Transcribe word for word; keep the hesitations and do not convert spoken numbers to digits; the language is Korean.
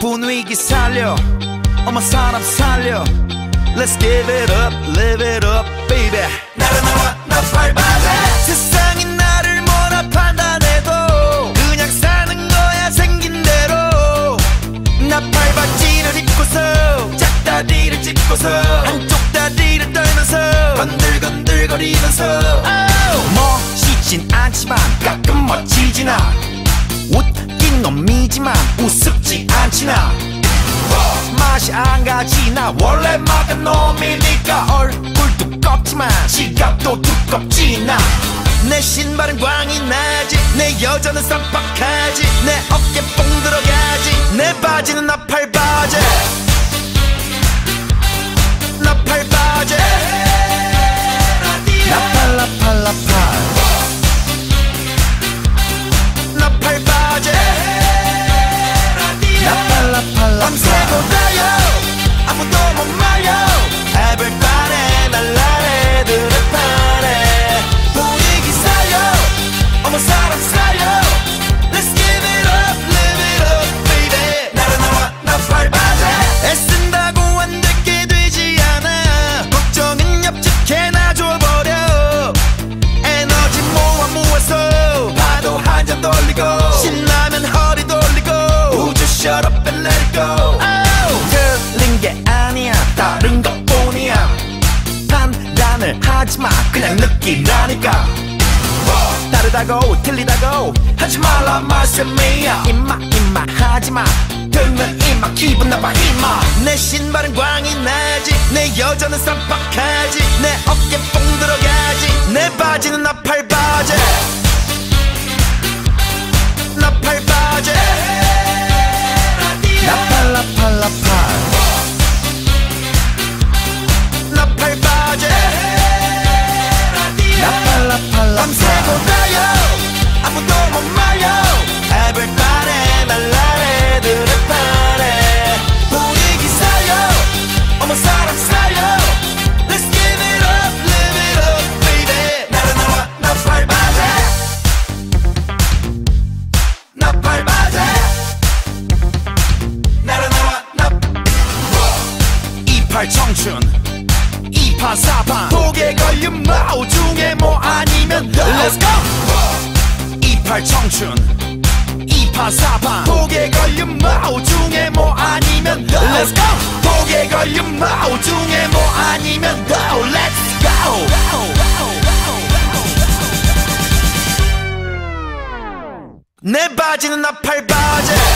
분위기 살려 어머 사람 살려 Let's give it up, live it up, baby. 나른나와 나팔바지. 세상이 나를 뭐라 판단해도 그냥 사는 거야 생긴 대로. 나팔바지를 입고서 짝다리를 짚고서 한쪽 다리를 떨면서 건들건들거리면서 oh! 멋있진 않지만 가끔 멋지진 않아. 웃긴 놈이지만 우습지 않지나. 맛이 안 가지 나 원래 막은 놈이니까. 얼굴 두껍지만 지갑도 두껍지 나. 내 신발은 광이 나지 내 여자는 쌈박하지 내 어깨 뽕 들어가지 내 바지는 나팔바지. 나팔바지 나팔 나팔 나팔 나팔바지 나팔 나팔 밤새고 달려 아무도 못 말려. Everybody 날라래 드랩하래. 분위기 살려 어머 사람 살려. Let's give it up, live it up, baby. 나른나와 나팔바지. 애쓴다고 안 되게 되지 않아. 걱정은 옆집게나 줘버려. 에너지 모아 모아서 파도 한 잔 돌리고 신나면 허리 돌리고 우주 shut up and let it go. oh! 틀린 게 아니야 다른 것뿐이야. 판단을 하지마 그냥 느끼라니까. 다르다고 틀리다고 하지 말라 말씀이야. 임마 임마 하지마 들면 임마 기분 나빠 임마. 내 신발은 광이 나지 내 여자는 쌈박하지 내 어깨 뽕 들어가지 내 바지는 나팔바지. 나팔바지 나팔 나팔 나팔 나팔바지 나팔 나팔 밤새고 달려 아무도 못 말려. Everybody 날라래 드랩하래. 분위기 살려 어머 사람 살려. Let's give it up, live it up, baby. 나른나와 나팔바지 나팔바지 나른나와 나. 이팔 청춘 이팔 사판 독에 걸린 마오 중에 뭐 아니면 Let's go. 이팔 청춘 이팔 사판 독에 걸린 마오 중에 뭐 아니면 Let's go. 독에 걸린 마오 중에 뭐 아니면 Let's go. 내 바지는 나팔바지.